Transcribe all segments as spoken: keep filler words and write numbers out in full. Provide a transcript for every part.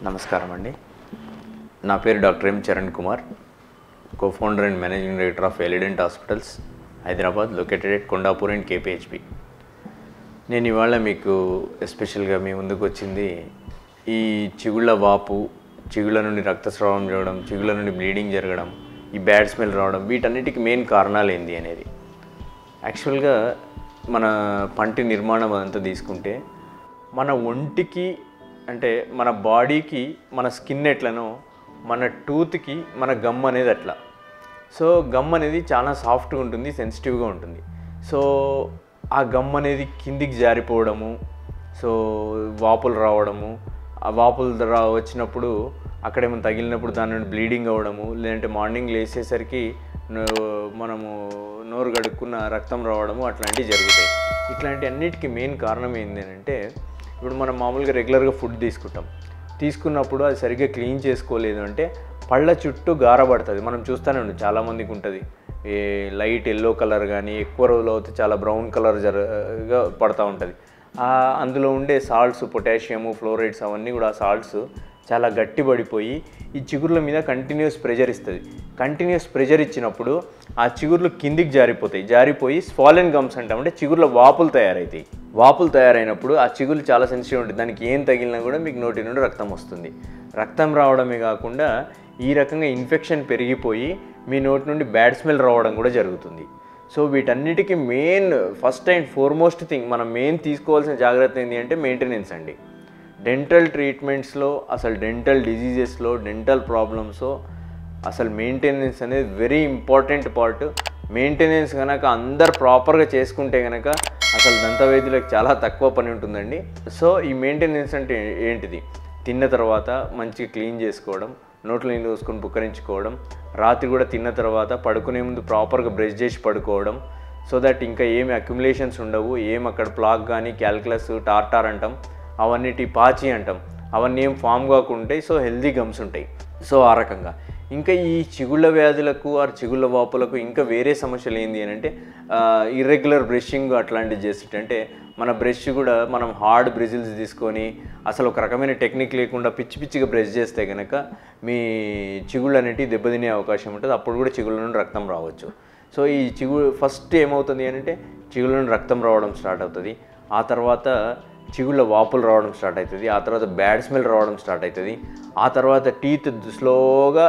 నమస్కారం అండి. నా పేరు doctor M Charan Kumar, co-founder and managing director of Elident hospitals, Hyderabad, located at Kondapur and KPHB. నేను ఇవాళ మీకు ఎస్పెషల్గా మీ ముందుకు వచ్చింది ఈ చిగుళ్ళ వాపు, చిగుళ్ళ నుండి రక్తస్రావం జరగడం, చిగుళ్ళ నుండి బ్లీడింగ్ జరగడం, ఈ బ్యాడ్ స్మెల్ రావడం, వీటన్నిటికీ మెయిన్ కారణాలు ఏంటి అనేది. యాక్చువల్గా మన పంటి నిర్మాణం అదంతా తీసుకుంటే మన ఒంటికి అంటే మన బాడీకి మన స్కిన్ ఎట్లనో మన టూత్కి మన గమ్ అనేది అట్లా. సో గమ్ అనేది చాలా సాఫ్ట్గా ఉంటుంది, సెన్సిటివ్గా ఉంటుంది. సో ఆ గమ్ అనేది కిందికి జారిపోవడము, సో వాపులు రావడము, ఆ వాపులు రా వచ్చినప్పుడు అక్కడేమో తగిలినప్పుడు దాని నుండి బ్లీడింగ్ అవ్వడము, లేదంటే మార్నింగ్ లేచేసరికి మనము నోరు గడుక్కున్న రక్తం రావడము, అట్లాంటివి జరుగుతాయి. ఇట్లాంటి అన్నిటికీ మెయిన్ కారణం ఏంటి అంటే, ఇప్పుడు మనం మామూలుగా రెగ్యులర్గా ఫుడ్ తీసుకుంటాం, తీసుకున్నప్పుడు అది సరిగ్గా క్లీన్ చేసుకోలేదు అంటే పళ్ళ చుట్టూ గారపడుతుంది. మనం చూస్తూనే ఉంటాం, చాలామందికి ఉంటుంది ఏ లైట్ ఎల్లో కలర్ కానీ ఎక్కువ రోజులు అవుతే చాలా బ్రౌన్ కలర్ జరగా పడుతూ ఉంటుంది. అందులో ఉండే సాల్ట్స్, పొటాషియము, ఫ్లోరైడ్స్ అవన్నీ కూడా ఆ సాల్ట్స్ చాలా గట్టి పడిపోయి ఈ చిగుర్ల మీద కంటిన్యూస్ ప్రెషర్ ఇస్తుంది. కంటిన్యూస్ ప్రెషర్ ఇచ్చినప్పుడు ఆ చిగుర్లు కిందికి జారిపోతాయి, జారిపోయి స్వాలెన్ గమ్స్ అంటాం, అంటే చిగుర్ల వాపులు తయారవుతాయి. వాపులు తయారైనప్పుడు ఆ చిగుర్లు చాలా సెన్సిటివ్ ఉంటుంది, దానికి ఏం తగిలినా కూడా మీకు నోటి నుండి రక్తం వస్తుంది. రక్తం రావడమే కాకుండా ఈ రకంగా ఇన్ఫెక్షన్ పెరిగిపోయి మీ నోటి నుండి బ్యాడ్ స్మెల్ రావడం కూడా జరుగుతుంది. సో వీటన్నిటికీ main first and foremost thing మనం మెయిన్ తీసుకోవాల్సిన జాగ్రత్త ఏంటి అంటే మెయింటెనెన్స్ అండి. డెంటల్ ట్రీట్మెంట్స్లో అసలు డెంటల్ డిజీజెస్లో డెంటల్ ప్రాబ్లమ్స్లో అసలు మెయింటెనెన్స్ అనేది వెరీ ఇంపార్టెంట్ పార్ట్. మెయింటెనెన్స్ కనుక అందరు ప్రాపర్గా చేసుకుంటే కనుక అసలు దంతవైద్యులకు చాలా తక్కువ పని ఉంటుందండి. సో ఈ మెయింటెనెన్స్ అంటే ఏంటిది? తిన్న తర్వాత మంచిగా క్లీన్ చేసుకోవడం, నోట్లో నీళ్ళు పోసుకొని పుక్కరించుకోవడం, రాత్రి కూడా తిన్న తర్వాత పడుకునే ముందు ప్రాపర్గా బ్రష్ చేసి పడుకోవడం, సో దట్ ఇంకా ఏమి అక్యుములేషన్స్ ఉండవు, ఏం అక్కడ ప్లాక్ కానీ క్యాల్కులస్, టార్టార్ అంటాం, అవన్నిటి పాచి అంటాం, అవన్నీ ఏం ఫామ్ కాకుంటాయి. సో హెల్దీ గమ్స్ ఉంటాయి. సో ఆ రకంగా ఇంకా ఈ చిగుళ్ళ వ్యాధులకు ఆ చిగుళ్ళ వాపులకు ఇంకా వేరే సమస్యలు ఏంటి అని అంటే ఇర్రెగ్యులర్ బ్రషింగ్ అట్లాంటివి చేస్తుంటే, అంటే మన బ్రష్ కూడా మనం హార్డ్ బ్రిజిల్స్ తీసుకొని అసలు ఒక రకమైన టెక్నిక్ లేకుండా పిచ్చి పిచ్చిగా బ్రష్ చేస్తే కనుక మీ చిగుళ్ళు అనేటివి దెబ్బతినే అవకాశం ఉంటుంది. అప్పుడు కూడా చిగుళ్ళ నుండి రక్తం రావచ్చు. సో ఈ చిగు ఫస్ట్ ఏమవుతుంది అని అంటే చిగుళ్ళ నుండి రక్తం రావడం స్టార్ట్ అవుతుంది. ఆ తర్వాత చిగుళ్ళ వాపులు రావడం స్టార్ట్ అవుతుంది. ఆ తర్వాత బ్యాడ్ స్మెల్ రావడం స్టార్ట్ అవుతుంది. ఆ తర్వాత టీత్ స్లోగా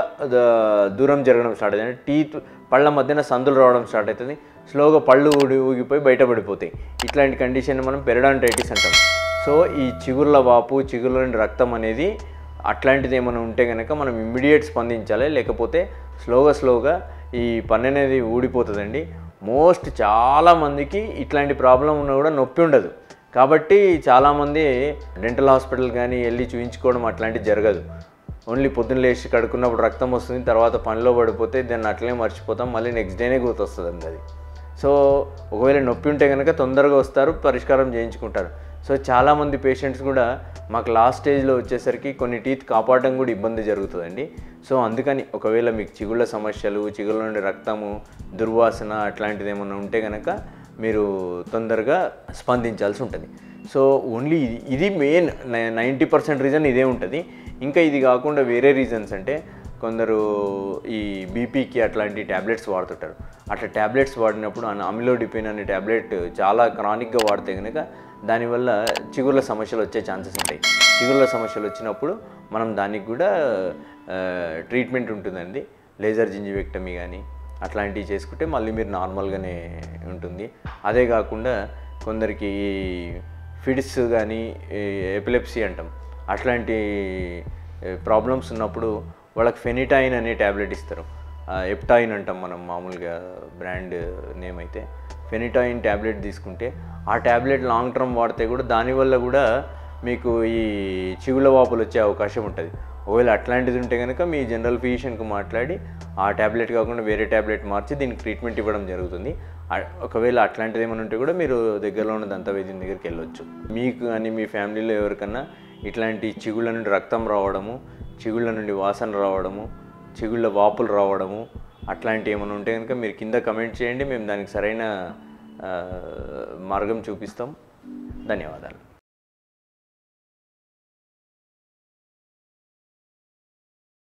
దూరం జరగడం స్టార్ట్ అవుతుంది. అంటే టీత్ పళ్ళ మధ్యన సందులు రావడం స్టార్ట్ అవుతుంది. స్లోగా పళ్ళు ఊడి ఊగిపోయి బయటపడిపోతాయి. ఇట్లాంటి కండిషన్ మనం పెరిడాంటైటిస్ అంటాం. సో ఈ చిగుళ్ళ వాపు, చిగుళ్ళ నుండి రక్తం అనేది అట్లాంటిది ఏమైనా ఉంటే కనుక మనం ఇమ్మీడియట్ స్పందించాలి, లేకపోతే స్లోగా స్లోగా ఈ పన్ను అనేది ఊడిపోతుందండి. మోస్ట్ చాలామందికి ఇట్లాంటి ప్రాబ్లం ఉన్నా కూడా నొప్పి ఉండదు. కాబట్టి చాలామంది డెంటల్ హాస్పిటల్ కానీ వెళ్ళి చూయించుకోవడం అట్లాంటివి జరగదు. ఓన్లీ పొద్దున్న లేచి కడుక్కున్నప్పుడు రక్తం వస్తుంది, తర్వాత పనిలో పడిపోతే దాన్ని అట్లనే మర్చిపోతాం, మళ్ళీ నెక్స్ట్ డేనే గుర్తొస్తుంది అండి అది. సో ఒకవేళ నొప్పి ఉంటే కనుక తొందరగా వస్తారు, పరిష్కారం చేయించుకుంటారు. సో చాలామంది పేషెంట్స్ కూడా మాకు లాస్ట్ స్టేజ్లో వచ్చేసరికి కొన్ని టీత్ కాపాడడం కూడా ఇబ్బంది జరుగుతుందండి. సో అందుకని ఒకవేళ మీకు చిగుళ్ళ సమస్యలు, చిగుళ్ళ నుండి రక్తము, దుర్వాసన అట్లాంటిది ఏమైనా ఉంటే కనుక మీరు తొందరగా స్పందించాల్సి ఉంటుంది. సో ఓన్లీ ఇది ఇది మెయిన్ నైంటీ పర్సెంట్ రీజన్ ఇదే ఉంటుంది. ఇంకా ఇది కాకుండా వేరే రీజన్స్ అంటే కొందరు ఈ బీపీకి అట్లాంటి ట్యాబ్లెట్స్ వాడుతుంటారు. అట్లా ట్యాబ్లెట్స్ వాడినప్పుడు అమిలోడిపిన్ అనే ట్యాబ్లెట్ చాలా క్రానిక్గా వాడితే కనుక దానివల్ల చిగుర్ల సమస్యలు వచ్చే ఛాన్సెస్ ఉంటాయి. చిగుర్ల సమస్యలు వచ్చినప్పుడు మనం దానికి కూడా ట్రీట్మెంట్ ఉంటుందండి. లేజర్ జింజివెక్టమీ కానీ అట్లాంటివి చేసుకుంటే మళ్ళీ మీరు నార్మల్గానే ఉంటుంది. అదే కాకుండా కొందరికి ఫిడ్స్ కానీ ఎపిలెప్సీ అంటాం, అట్లాంటి ప్రాబ్లమ్స్ ఉన్నప్పుడు వాళ్ళకి ఫెనిటైన్ అనే ట్యాబ్లెట్ ఇస్తారు. ఎప్టైన్ అంటాం మనం మామూలుగా బ్రాండ్ నేమ్ అయితే. ఫెనిటైన్ ట్యాబ్లెట్ తీసుకుంటే ఆ ట్యాబ్లెట్ లాంగ్ టర్మ్ వాడితే కూడా దానివల్ల కూడా మీకు ఈ చిగుళ్ళ వాపులు వచ్చే అవకాశం ఉంటుంది. ఒకవేళ అట్లాంటిది ఉంటే కనుక మీ జనరల్ ఫిజిషియన్కి మాట్లాడి ఆ ట్యాబ్లెట్ కాకుండా వేరే ట్యాబ్లెట్ మార్చి దీనికి ట్రీట్మెంట్ ఇవ్వడం జరుగుతుంది. ఒకవేళ అట్లాంటిది ఏమైనా ఉంటే కూడా మీరు దగ్గరలో ఉన్న దంతవైద్యం దగ్గరికి వెళ్ళొచ్చు. మీకు కానీ మీ ఫ్యామిలీలో ఎవరికన్నా ఇట్లాంటి చిగుళ్ళ నుండి రక్తం రావడము, చిగుళ్ళ నుండి వాసన రావడము, చిగుళ్ళ వాపులు రావడము అట్లాంటివి ఏమైనా ఉంటే కనుక మీరు కింద కమెంట్ చేయండి, మేము దానికి సరైన మార్గం చూపిస్తాం. ధన్యవాదాలు.